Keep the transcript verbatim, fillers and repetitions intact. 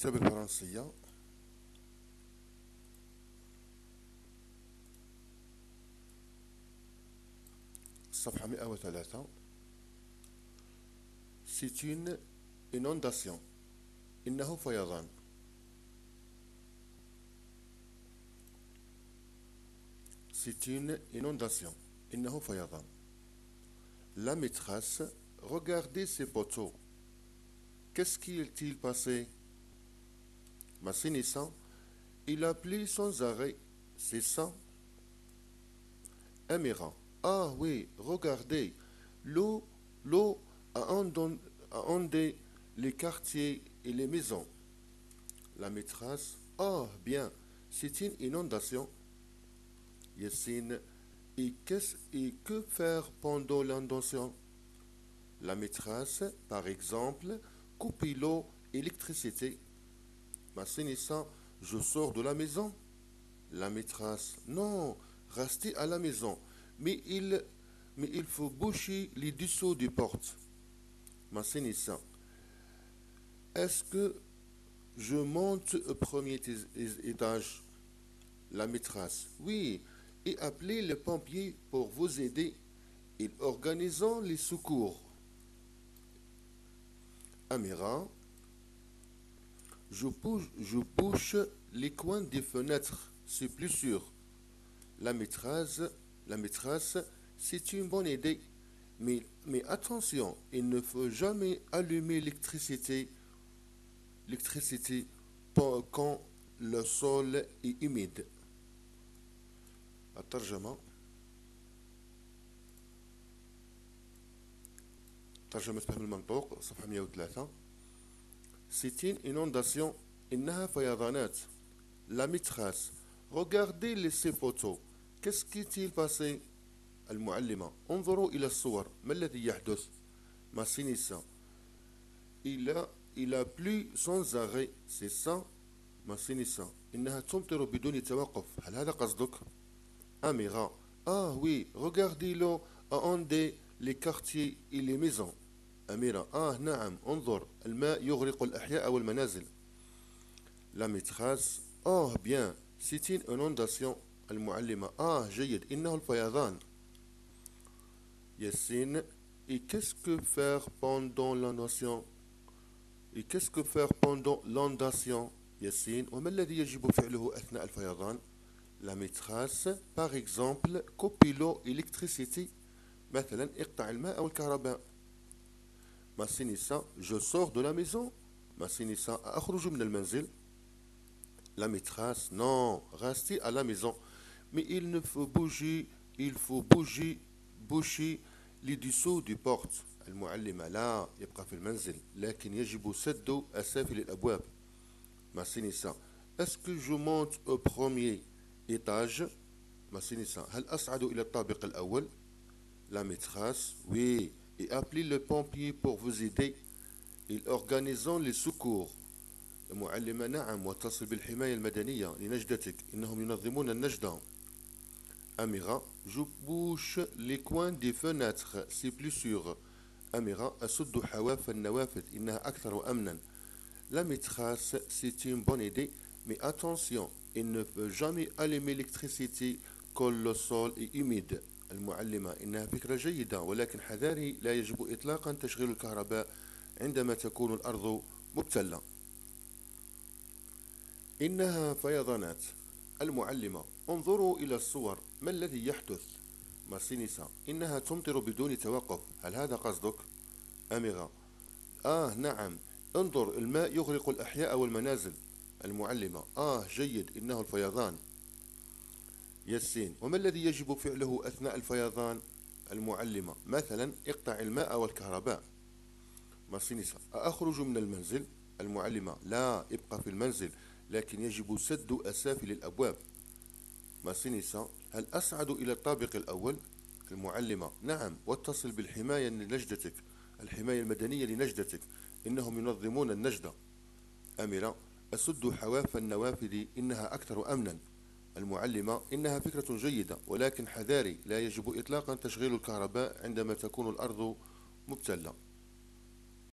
الكتاب الفرنسية الصفحة مئة وثلاثة. C'est une inondation. إنه فيضان. C'est une inondation. إنه فيضان. La maîtresse regardait ses poteaux. Qu'est-ce qui est-il passé? Massinissant, il a plu sans arrêt. C'est ça? Amira, ah oui, regardez, l'eau, l'eau a inondé les quartiers et les maisons. La maîtresse, ah bien, c'est une inondation. Yassine, et, qu'est-ce, et que faire pendant l'inondation? La maîtresse, par exemple, coupe l'eau et l'électricité. Massinissant, je sors de la maison. La maîtresse, non, restez à la maison, mais il, mais il faut boucher les dessous des portes. Massinissant, est-ce que je monte au premier étage? La maîtresse, oui, et appelez les pompiers pour vous aider. Ils organisent les secours. Amira, je bouge, je bouche les coins des fenêtres, c'est plus sûr. La maîtresse, la maîtresse, c'est une bonne idée. Mais, mais attention, il ne faut jamais allumer l'électricité, l'électricité quand le sol est humide. الترجمة ترجمة فهم المنطوق صفحة مئة وثلاثة. C'est une inondation. إنها فيضانات. La maîtresse, regardez les ces photos. Qu'est-ce qui est-il passé? المعلمة, انظروا إلى الصور. ما الذي يحدث؟ Massinissa, il a, il a plu sans arrêt. C'est ça? Massinissa, إنها تمطر بدون توقف. هل هذا قصدك؟ Amira, ah oui, regardez l'eau a inondé les quartiers et les maisons. أميرة, آه نعم, انظر, الماء يغرق الأحياء والمنازل. La maîtresse, oh bien, c'est une inondation. المعلمة, ah جيد, إنه الفيضان. Yassine, et qu'est-ce que faire pendant l'inondation? Et qu'est-ce que faire pendant l'inondation? Yassine, وما الذي يجب فعله أثناء الفيضان? La maîtresse, par exemple, coupe l'eau et l'électricité. مثلا اقطع الماء والكهرباء. Massinissa, je sors de la maison. Massinissa, أخرج من المنزل. La maîtresse, non, restez à la maison. Mais il ne faut bouger, il faut bouger, boucher les dessous des portes. المعلمة, لا يبقى في المنزل لكن يجب سد أسافل الأبواب. Massinissa, est-ce que je monte au premier étage? Massinissa, هل أصعد إلى الطابق الأول? La maîtresse, oui, et appelez le pompier pour vous aider. Ils organisent les secours. المعلمة, نعم, واتصل بالحماية المدنية لنجدتك إنهم ينظمون النجدة. Amira, je bouche les coins des fenêtres, c'est plus sûr. Amira, أسد حواف النوافذ إنها أكثر أمنا. La maîtresse, c'est une bonne idée, mais attention, il ne faut jamais allumer l'électricité quand le sol est humide. المعلمة, إنها فكرة جيدة ولكن حذاري, لا يجب إطلاقا تشغيل الكهرباء عندما تكون الأرض مبتلة. إنها فيضانات. المعلمة, انظروا إلى الصور. ما الذي يحدث؟ ماسينيسا, إنها تمطر بدون توقف. هل هذا قصدك؟ أميرة, آه نعم, انظر, الماء يغرق الأحياء والمنازل. المعلمة, آه جيد, إنه الفيضان. ياسين, وما الذي يجب فعله أثناء الفيضان؟ المعلمة, مثلا اقطع الماء والكهرباء. ماسينيسا, أخرج من المنزل؟ المعلمة, لا, ابقى في المنزل لكن يجب سد أسافل الأبواب. ماسينيسا, هل أصعد إلى الطابق الأول؟ المعلمة, نعم, واتصل بالحماية لنجدتك الحماية المدنية لنجدتك إنهم ينظمون النجدة. أميرة, أسد حواف النوافذ إنها أكثر أمنا. المعلمة, إنها فكرة جيدة ولكن حذاري, لا يجب إطلاقا تشغيل الكهرباء عندما تكون الأرض مبتلة.